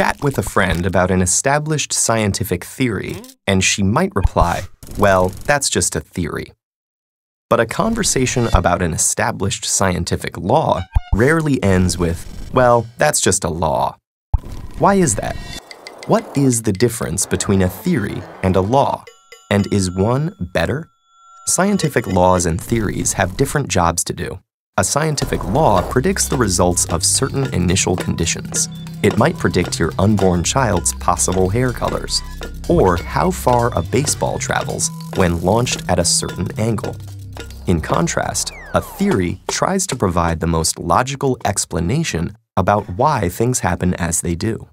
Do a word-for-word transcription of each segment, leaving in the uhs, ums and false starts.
Chat with a friend about an established scientific theory, and she might reply, "Well, that's just a theory." But a conversation about an established scientific law rarely ends with, "Well, that's just a law." Why is that? What is the difference between a theory and a law? And is one better? Scientific laws and theories have different jobs to do. A scientific law predicts the results of certain initial conditions. It might predict your unborn child's possible hair colors, or how far a baseball travels when launched at a certain angle. In contrast, a theory tries to provide the most logical explanation about why things happen as they do.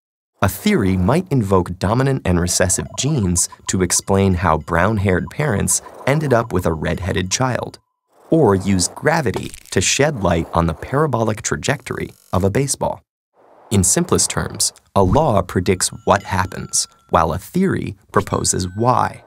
A theory might invoke dominant and recessive genes to explain how brown-haired parents ended up with a red-headed child, or use gravity to shed light on the parabolic trajectory of a baseball. In simplest terms, a law predicts what happens, while a theory proposes why.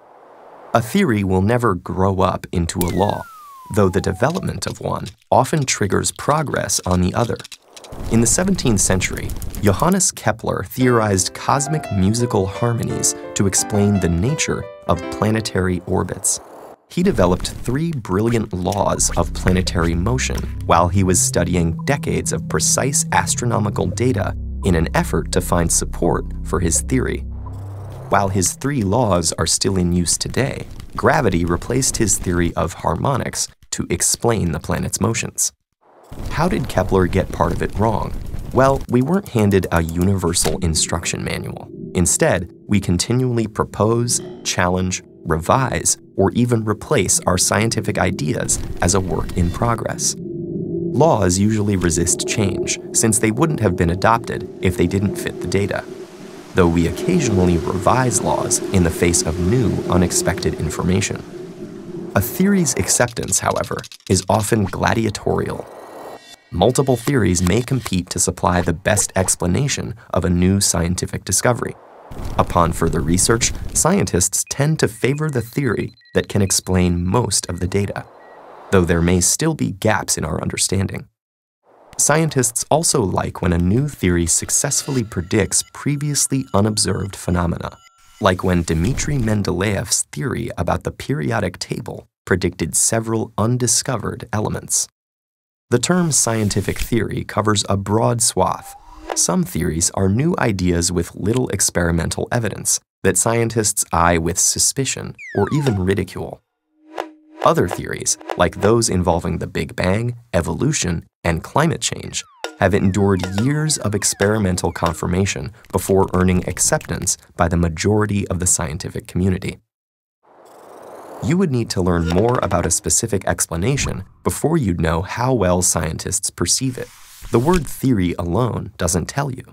A theory will never grow up into a law, though the development of one often triggers progress on the other. In the seventeenth century, Johannes Kepler theorized cosmic musical harmonies to explain the nature of planetary orbits. He developed three brilliant laws of planetary motion while he was studying decades of precise astronomical data in an effort to find support for his theory. While his three laws are still in use today, gravity replaced his theory of harmonics to explain the planet's motions. How did Kepler get part of it wrong? Well, we weren't handed a universal instruction manual. Instead, we continually propose, challenge, revise, or even replace our scientific ideas as a work in progress. Laws usually resist change, since they wouldn't have been adopted if they didn't fit the data. Though we occasionally revise laws in the face of new, unexpected information. A theory's acceptance, however, is often gladiatorial. Multiple theories may compete to supply the best explanation of a new scientific discovery. Upon further research, scientists tend to favor the theory that can explain most of the data, though there may still be gaps in our understanding. Scientists also like when a new theory successfully predicts previously unobserved phenomena, like when Dmitri Mendeleev's theory about the periodic table predicted several undiscovered elements. The term scientific theory covers a broad swath. Some theories are new ideas with little experimental evidence that scientists eye with suspicion or even ridicule. Other theories, like those involving the Big Bang, evolution, and climate change, have endured years of experimental confirmation before earning acceptance by the majority of the scientific community. You would need to learn more about a specific explanation before you'd know how well scientists perceive it. The word theory alone doesn't tell you.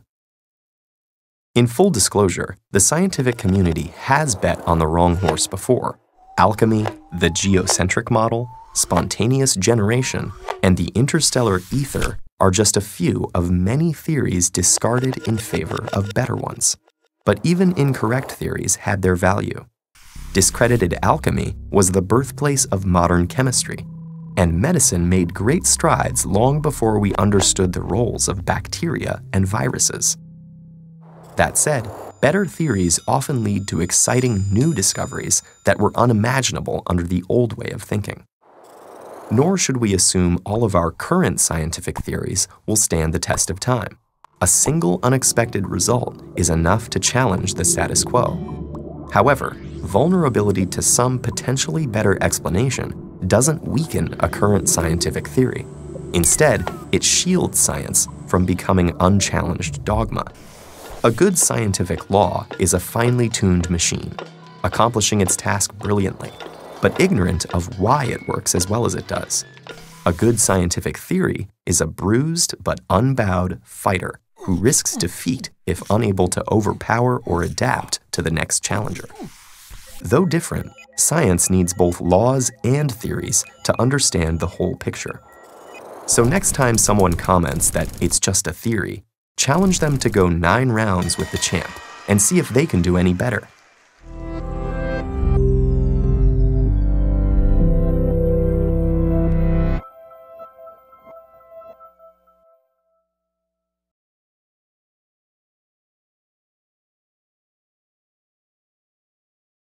In full disclosure, the scientific community has bet on the wrong horse before. Alchemy, the geocentric model, spontaneous generation, and the interstellar ether are just a few of many theories discarded in favor of better ones. But even incorrect theories had their value. Discredited alchemy was the birthplace of modern chemistry, and medicine made great strides long before we understood the roles of bacteria and viruses. That said, better theories often lead to exciting new discoveries that were unimaginable under the old way of thinking. Nor should we assume all of our current scientific theories will stand the test of time. A single unexpected result is enough to challenge the status quo. However, vulnerability to some potentially better explanation doesn't weaken a current scientific theory. Instead, it shields science from becoming unchallenged dogma. A good scientific law is a finely tuned machine, accomplishing its task brilliantly, but ignorant of why it works as well as it does. A good scientific theory is a bruised but unbowed fighter who risks defeat if unable to overpower or adapt to the next challenger. Though different, science needs both laws and theories to understand the whole picture. So next time someone comments that it's just a theory, challenge them to go nine rounds with the champ and see if they can do any better.